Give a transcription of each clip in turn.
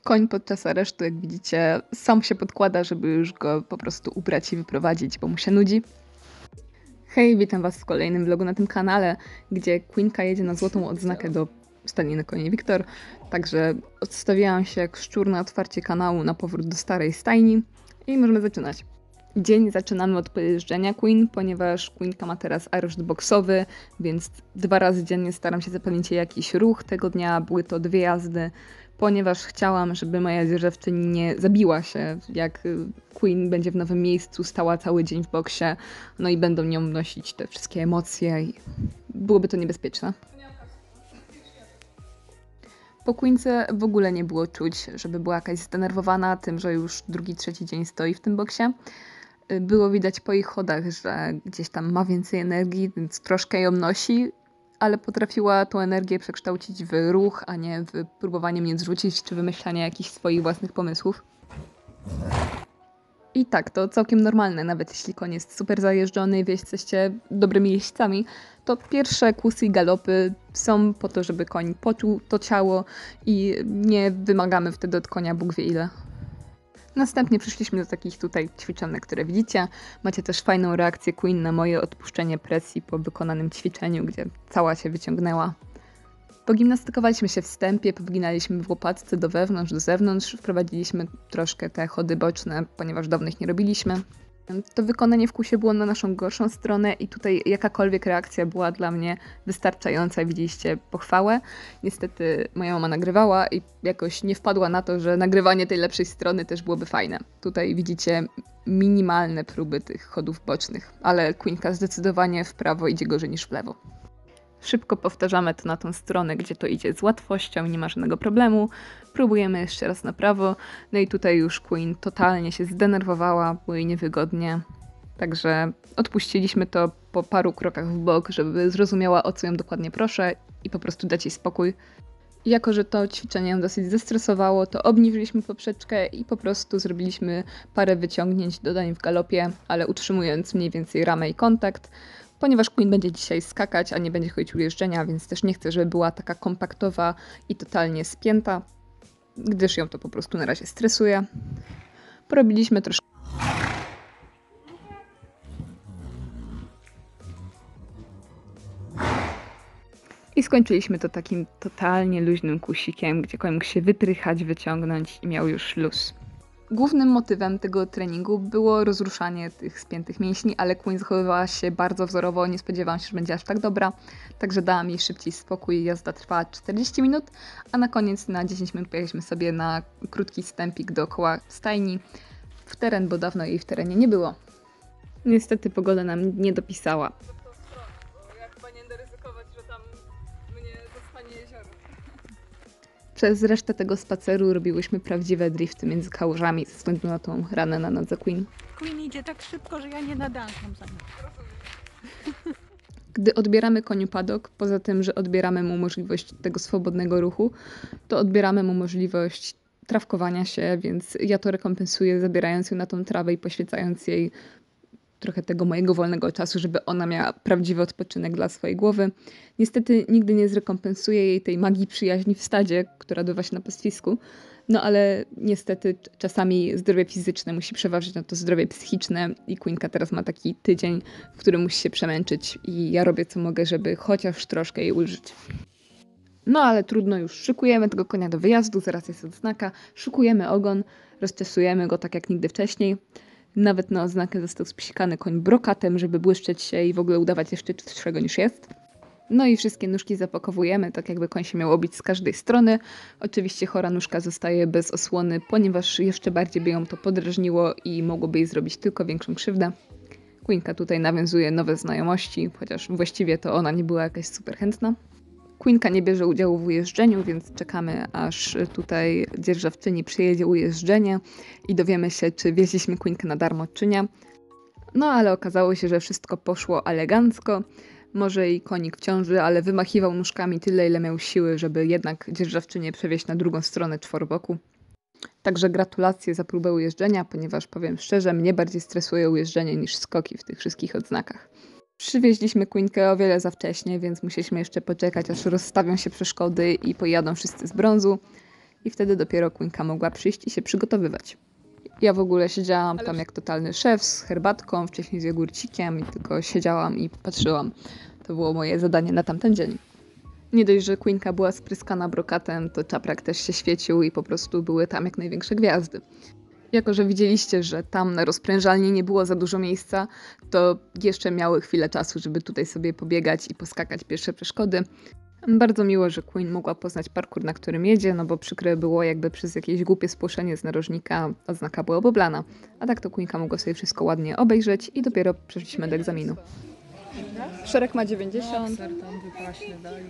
Koń podczas aresztu, jak widzicie, sam się podkłada, żeby już go po prostu ubrać i wyprowadzić, bo mu się nudzi. Hej, witam was w kolejnym vlogu na tym kanale, gdzie Queenka jedzie na złotą odznakę do Stadniny Koni Wiktor. Także odstawiałam się jak szczur na otwarcie kanału na powrót do starej stajni i możemy zaczynać. Dzień zaczynamy od pojeżdżenia Queen, ponieważ Queenka ma teraz areszt boksowy, więc 2 razy dziennie staram się zapewnić jej jakiś ruch. Tego dnia były to 2 jazdy, ponieważ chciałam, żeby moja dzierżawczyni nie zabiła się, jak Queen będzie w nowym miejscu, stała cały dzień w boksie, no i będą nią nosić te wszystkie emocje i byłoby to niebezpieczne. Po Queence w ogóle nie było czuć, żeby była jakaś zdenerwowana tym, że już drugi, trzeci dzień stoi w tym boksie. Było widać po ich chodach, że gdzieś tam ma więcej energii, więc troszkę ją nosi, ale potrafiła tą energię przekształcić w ruch, a nie w próbowanie mnie zrzucić czy wymyślanie jakichś swoich własnych pomysłów. I tak, to całkiem normalne, nawet jeśli koń jest super zajeżdżony i wy jesteście dobrymi jeźdźcami, to pierwsze kłusy i galopy są po to, żeby koń poczuł to ciało i nie wymagamy wtedy od konia Bóg wie ile. Następnie przyszliśmy do takich tutaj ćwiczonek, które widzicie. Macie też fajną reakcję Queen na moje odpuszczenie presji po wykonanym ćwiczeniu, gdzie cała się wyciągnęła. Pogimnastykowaliśmy się w stępie, powginaliśmy w łopatce do wewnątrz, do zewnątrz, wprowadziliśmy troszkę te chody boczne, ponieważ dawno ich nie robiliśmy. To wykonanie w kusie było na naszą gorszą stronę i tutaj jakakolwiek reakcja była dla mnie wystarczająca. Widzieliście pochwałę. Niestety moja mama nagrywała i jakoś nie wpadła na to, że nagrywanie tej lepszej strony też byłoby fajne. Tutaj widzicie minimalne próby tych chodów bocznych, ale Queenka zdecydowanie w prawo idzie gorzej niż w lewo. Szybko powtarzamy to na tą stronę, gdzie to idzie z łatwością, nie ma żadnego problemu. Próbujemy jeszcze raz na prawo. No i tutaj już Queen totalnie się zdenerwowała, było jej niewygodnie. Także odpuściliśmy to po paru krokach w bok, żeby zrozumiała, o co ją dokładnie proszę i po prostu dać jej spokój. I jako że to ćwiczenie ją dosyć zestresowało, to obniżyliśmy poprzeczkę i po prostu zrobiliśmy parę wyciągnięć, dodań w galopie, ale utrzymując mniej więcej ramę i kontakt. Ponieważ Queen będzie dzisiaj skakać, a nie będzie chodzić ujeżdżenia, więc też nie chcę, żeby była taka kompaktowa i totalnie spięta, gdyż ją to po prostu na razie stresuje. Porobiliśmy troszkę. I skończyliśmy to takim totalnie luźnym kusikiem, gdzie koń mógł się wyprychać, wyciągnąć i miał już luz. Głównym motywem tego treningu było rozruszanie tych spiętych mięśni, ale Queen zachowywała się bardzo wzorowo, nie spodziewałam się, że będzie aż tak dobra, także dałam jej szybciej spokój. Jazda trwała 40 minut, a na koniec na 10 minut pojechaliśmy sobie na krótki stępik dookoła stajni w teren, bo dawno jej w terenie nie było. Niestety pogoda nam nie dopisała. Ja chyba nie będę ryzykować, że tam mnie dostanie jezioro. Przez resztę tego spaceru robiłyśmy prawdziwe drifty między kałużami ze względu na tą ranę na nodze Queen. Queen idzie tak szybko, że ja nie nadążam za nią. Gdy odbieramy koniu padok, poza tym, że odbieramy mu możliwość tego swobodnego ruchu, to odbieramy mu możliwość trawkowania się, więc ja to rekompensuję, zabierając ją na tą trawę i poświęcając jej trochę tego mojego wolnego czasu, żeby ona miała prawdziwy odpoczynek dla swojej głowy. Niestety nigdy nie zrekompensuję jej tej magii przyjaźni w stadzie, która odbywa się na pastwisku, no ale niestety czasami zdrowie fizyczne musi przeważyć na to zdrowie psychiczne i Queenka teraz ma taki tydzień, w którym musi się przemęczyć i ja robię co mogę, żeby chociaż troszkę jej ulżyć. No ale trudno, już szykujemy tego konia do wyjazdu, zaraz jest odznaka, szykujemy ogon, rozczesujemy go tak jak nigdy wcześniej. Nawet na odznakę został spsikany koń brokatem, żeby błyszczeć się i w ogóle udawać jeszcze czystszego niż jest. No i wszystkie nóżki zapakowujemy, tak jakby koń się miał obić z każdej strony. Oczywiście chora nóżka zostaje bez osłony, ponieważ jeszcze bardziej by ją to podrażniło i mogłoby jej zrobić tylko większą krzywdę. Queenka tutaj nawiązuje nowe znajomości, chociaż właściwie to ona nie była jakaś super chętna. Queenka nie bierze udziału w ujeżdżeniu, więc czekamy, aż tutaj dzierżawczyni przyjedzie ujeżdżenie i dowiemy się, czy wieźliśmy Queenkę na darmo, czy nie. No ale okazało się, że wszystko poszło elegancko. Może i konik w ciąży, ale wymachiwał nóżkami tyle, ile miał siły, żeby jednak dzierżawczynię przewieźć na drugą stronę czworoboku. Także gratulacje za próbę ujeżdżenia, ponieważ powiem szczerze, mnie bardziej stresuje ujeżdżenie niż skoki w tych wszystkich odznakach. Przywieźliśmy Queenkę o wiele za wcześnie, więc musieliśmy jeszcze poczekać, aż rozstawią się przeszkody i pojadą wszyscy z brązu. i wtedy dopiero Queenka mogła przyjść i się przygotowywać. Ja w ogóle siedziałam tam jak totalny szef z herbatką, wcześniej z jogurcikiem i tylko siedziałam i patrzyłam. To było moje zadanie na tamten dzień. Nie dość, że Queenka była spryskana brokatem, to czaprak też się świecił i po prostu były tam jak największe gwiazdy. Jako że widzieliście, że tam na rozprężalni nie było za dużo miejsca, to jeszcze miały chwilę czasu, żeby tutaj sobie pobiegać i poskakać pierwsze przeszkody. Bardzo miło, że Queen mogła poznać parkour, na którym jedzie, no bo przykre było, jakby przez jakieś głupie spłoszenie z narożnika odznaka była oblana. A tak to Queenka mogła sobie wszystko ładnie obejrzeć i dopiero przeszliśmy do egzaminu. Szereg ma 90. Tam wypaśnie dali.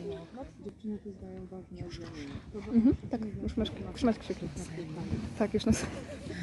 Tak, już masz krzyki. Tak, już nas.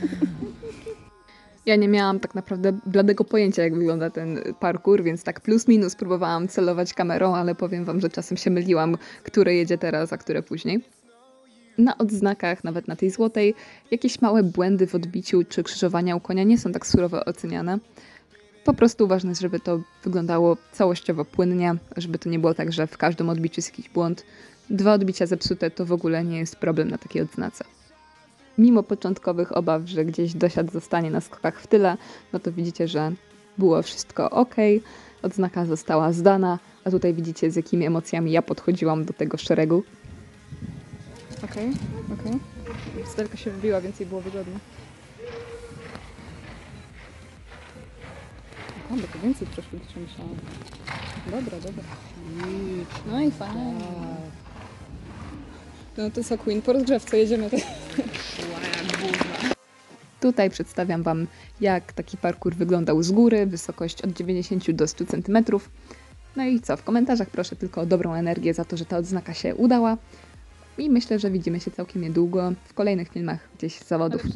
Ja nie miałam tak naprawdę bladego pojęcia, jak wygląda ten parkour, więc tak plus minus próbowałam celować kamerą, ale powiem wam, że czasem się myliłam, które jedzie teraz, a które później. Na odznakach, nawet na tej złotej, jakieś małe błędy w odbiciu czy krzyżowania u konia nie są tak surowo oceniane. Po prostu ważne jest, żeby to wyglądało całościowo płynnie, żeby to nie było tak, że w każdym odbiciu jest jakiś błąd. 2 odbicia zepsute to w ogóle nie jest problem na takiej odznace. Mimo początkowych obaw, że gdzieś dosiad zostanie na skokach w tyle, no to widzicie, że było wszystko ok, odznaka została zdana, a tutaj widzicie, z jakimi emocjami ja podchodziłam do tego szeregu. Okej. Stelka się wybiła, więc jej było wygodnie. O, bo to więcej przeszło niż myślałam. Dobra. No i fajnie. No to co, Queen, po rozgrzewce jedziemy. Tutaj przedstawiam wam, jak taki parkour wyglądał z góry, wysokość od 90 do 100 cm. No i co, w komentarzach proszę tylko o dobrą energię za to, że ta odznaka się udała. I myślę, że widzimy się całkiem niedługo w kolejnych filmach gdzieś z zawodów.